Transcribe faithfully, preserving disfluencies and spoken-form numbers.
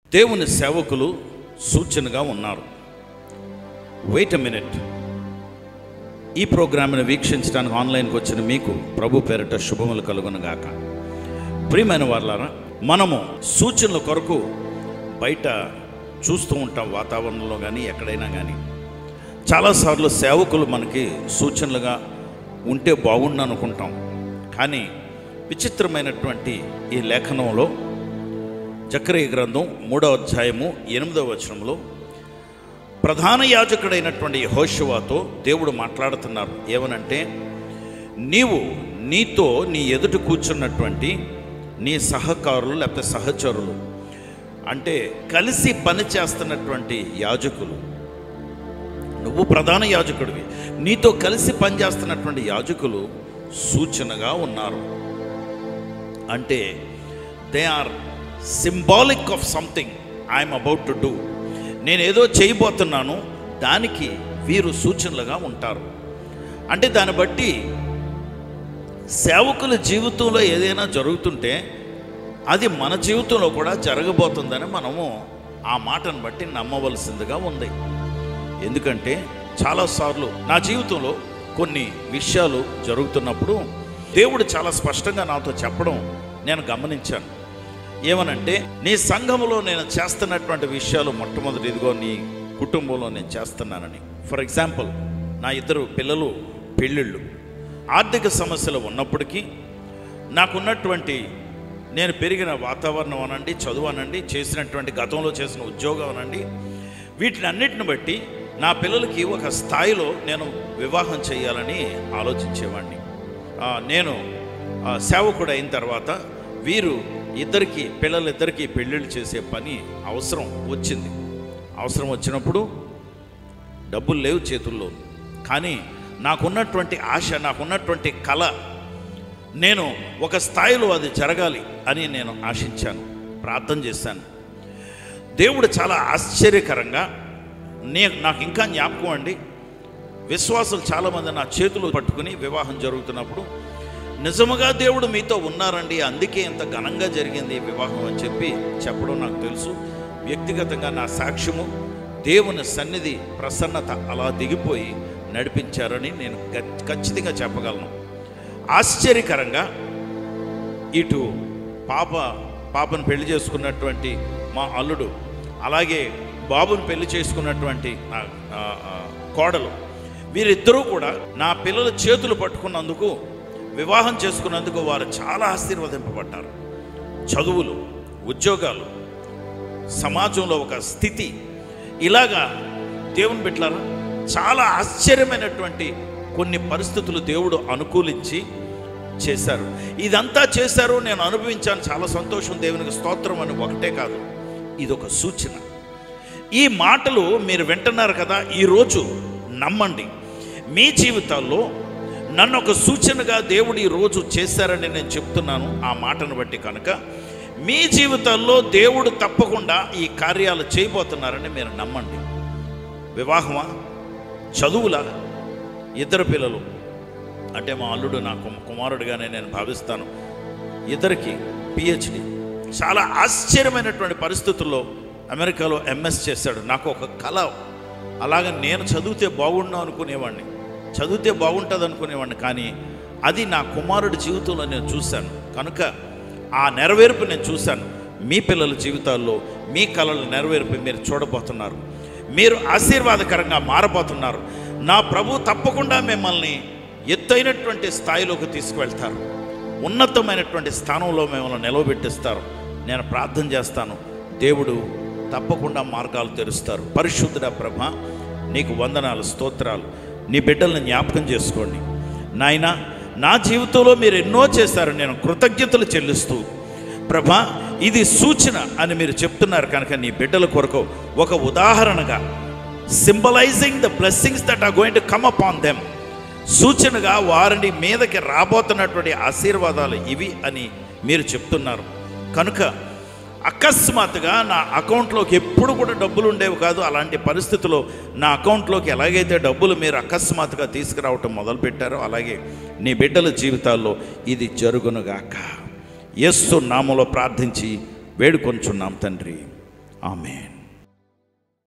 దేవుని సేవకులు సూచనగా ఉన్నారు. Wait a minute. ఈ ప్రోగ్రామ్ని వీక్షించడానికి ఆన్లైన్కి వచ్చిన మీకు ప్రభు పేరిట శుభములు కలుగునుగాక. ప్రియమైన వాళ్ళారా, మనము సూచనల కొరకు బయట చూస్తూ ఉంటాం, వాతావరణంలో కానీ ఎక్కడైనా కానీ. చాలాసార్లు సేవకులు మనకి సూచనలుగా ఉంటే బాగుండు అనుకుంటాం. కానీ విచిత్రమైనటువంటి ఈ లేఖనంలో జకరియా గ్రంథం మూడవ అధ్యాయము ఎనిమిదవ వచనంలో ప్రధాన యాజకుడైనటువంటి యెహోషువతో దేవుడు మాట్లాడుతున్నారు. ఏమనంటే, నీవు నీతో నీ ఎదుట కూర్చున్నటువంటి నీ సహకారులు లేకపోతే సహచరులు, అంటే కలిసి పని చేస్తున్నటువంటి యాజకులు, నువ్వు ప్రధాన యాజకుడివి, నీతో కలిసి పనిచేస్తున్నటువంటి యాజకులు సూచనగా ఉన్నారు. అంటే they are symbolic of something I'm about to do. నేనేదో చేయబోతున్నాను, దానికి వీరు సూచనలుగా ఉంటారు. అంటే దాన్ని బట్టి సేవకుల జీవితంలో ఏదైనా జరుగుతుంటే అది మన జీవితంలో కూడా జరగబోతుందని మనము ఆ మాటను బట్టి నమ్మవలసిందిగా ఉంది. ఎందుకంటే చాలాసార్లు నా జీవితంలో కొన్ని విషయాలు జరుగుతున్నప్పుడు దేవుడు చాలా స్పష్టంగా నాతో చెప్పడం నేను గమనించాను. ఏమనంటే, నీ సంఘంలో నేను చేస్తున్నటువంటి విషయాలు మొట్టమొదటి ఇదిగో నీ కుటుంబంలో నేను చేస్తున్నానని. ఫర్ ఎగ్జాంపుల్, నా ఇద్దరు పిల్లలు పెళ్ళిళ్ళు, ఆర్థిక సమస్యలు ఉన్నప్పటికీ నాకున్నటువంటి నేను పెరిగిన వాతావరణం అనండి, చదువు అనండి, చేసినటువంటి గతంలో చేసిన ఉద్యోగం అనండి, వీటిని అన్నిటిని బట్టి నా పిల్లలకి ఒక స్థాయిలో నేను వివాహం చేయాలని ఆలోచించేవాడిని. నేను సేవకుడు అయిన తర్వాత వీరు ఇద్దరికి పిల్లలిద్దరికీ పెళ్ళిళ్ళు చేసే పని అవసరం వచ్చింది. అవసరం వచ్చినప్పుడు డబ్బులు లేవు చేతుల్లో, కానీ నాకున్నటువంటి ఆశ, నాకున్నటువంటి కళ, నేను ఒక స్థాయిలో అది జరగాలి అని నేను ఆశించాను, ప్రార్థన చేశాను. దేవుడు చాలా ఆశ్చర్యకరంగా, నే నాకు ఇంకా జ్ఞాపకం అండి, విశ్వాసులు చాలామంది నా చేతులు పట్టుకుని వివాహం జరుగుతున్నప్పుడు, నిజముగా దేవుడు మీతో ఉన్నారండి, అందుకే ఇంత ఘనంగా జరిగింది వివాహం అని చెప్పి చెప్పడం నాకు తెలుసు. వ్యక్తిగతంగా నా సాక్ష్యము, దేవుని సన్నిధి ప్రసన్నత అలా దిగిపోయి నడిపించారని నేను ఖచ్చితంగా చెప్పగలను. ఆశ్చర్యకరంగా ఇటు పాప పాపను పెళ్లి చేసుకున్నటువంటి మా అల్లుడు, అలాగే బాబుని పెళ్లి చేసుకున్నటువంటి నా కోడలు, వీరిద్దరూ కూడా నా పిల్లల చేతులు పట్టుకున్నందుకు, వివాహం చేసుకున్నందుకు వారు చాలా ఆశీర్వదింపబడ్డారు. చదువులు, ఉద్యోగాలు, సమాజంలో ఒక స్థితి, ఇలాగా దేవుని బిడ్డలారా చాలా ఆశ్చర్యమైనటువంటి కొన్ని పరిస్థితులు దేవుడు అనుకూలించి చేశారు. ఇదంతా చేశారు, నేను అనుభవించాను, చాలా సంతోషం, దేవునికి స్తోత్రం అని ఒకటే కాదు, ఇదొక సూచన. ఈ మాటలు మీరు వింటున్నారు కదా, ఈరోజు నమ్మండి, మీ జీవితాల్లో నన్ను ఒక సూచనగా దేవుడు ఈరోజు చేశారని నేను చెప్తున్నాను. ఆ మాటను బట్టి కనుక మీ జీవితాల్లో దేవుడు తప్పకుండా ఈ కార్యాలు చేయబోతున్నారని మీరు నమ్మండి. వివాహమా, చదువులా, ఇద్దరు పిల్లలు, అంటే మా అల్లుడు నా కుమారుడిగానే నేను భావిస్తాను, ఇద్దరికి పిహెచ్డి, చాలా ఆశ్చర్యమైనటువంటి పరిస్థితుల్లో అమెరికాలో ఎంఎస్ చేశాడు. నాకు ఒక కళ, అలాగే నేను చదివితే బాగుండు అనుకునేవాడిని, చదివితే బాగుంటుంది అనుకునేవాడిని, కానీ అది నా కుమారుడి జీవితంలో నేను చూశాను. కనుక ఆ నెరవేర్పు నేను చూశాను. మీ పిల్లల జీవితాల్లో మీ కళల నెరవేర్పు మీరు చూడబోతున్నారు. మీరు ఆశీర్వాదకరంగా మారబోతున్నారు. నా ప్రభు తప్పకుండా మిమ్మల్ని ఎత్తైనటువంటి స్థాయిలోకి తీసుకువెళ్తారు, ఉన్నతమైనటువంటి స్థానంలో మిమ్మల్ని నిలవబెట్టిస్తారు. నేను ప్రార్థన చేస్తాను, దేవుడు తప్పకుండా మార్గాలు తెరుస్తారు. పరిశుద్ధుడా ప్రభా, నీకు వందనాలు, స్తోత్రాలు. నీ బిడ్డలను జ్ఞాపకం చేసుకోండి నాయనా. నా జీవితంలో మీరు ఎన్నో చేశారు, నేను కృతజ్ఞతలు చెల్లిస్తూ, ప్రభా ఇది సూచన అని మీరు చెప్తున్నారు కనుక నీ బిడ్డల కొరకు ఒక ఉదాహరణగా, symbolizing the blessings that are going to come upon them, సూచనగా వారిని మీదకి రాబోతున్నటువంటి ఆశీర్వాదాలు ఇవి అని మీరు చెప్తున్నారు. కనుక అకస్మాత్తుగా నా అకౌంట్లోకి ఎప్పుడు కూడా డబ్బులు ఉండేవి కాదు. అలాంటి పరిస్థితుల్లో నా అకౌంట్లోకి ఎలాగైతే డబ్బులు మీరు అకస్మాత్తుగా తీసుకురావటం మొదలుపెట్టారో, అలాగే నీ బిడ్డల జీవితాల్లో ఇది జరుగునుగాక. యేసు నామములో ప్రార్థించి వేడుకొంచున్నాం తండ్రి, ఆమేన్.